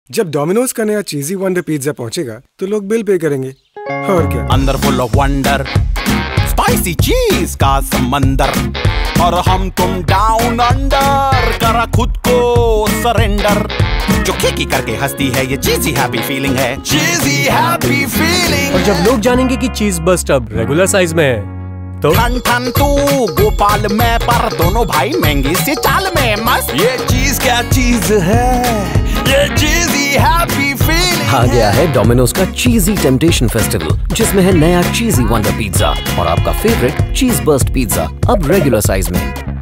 जब डोमिनोज का नया चीजी वंडर पिज्जा पहुंचेगा तो लोग बिल पे करेंगे, और क्या। अंदर फुल ऑफ वंडर, स्पाइसी चीज का समंदर, और हम तुम डाउन अंडर, करा खुद को सरेंडर। जो खीकी करके हंसती है ये चीजी हैप्पी फीलिंग है, चीजी हैप्पी फीलिंग। और जब लोग जानेंगे कि चीज बस्ट अब रेगुलर साइज में है तो ठन ठन तू गोपाल में, पर दोनों भाई महंगी सी चाल में मस्त। ये चीज क्या चीज है, ये चीजी हैप्पी फीलिंग। आ गया है डोमिनोज का चीजी टेम्पटेशन फेस्टिवल, जिसमें है नया चीजी वंडर पिज्जा और आपका फेवरेट चीज बर्स्ट पिज्जा अब रेगुलर साइज में।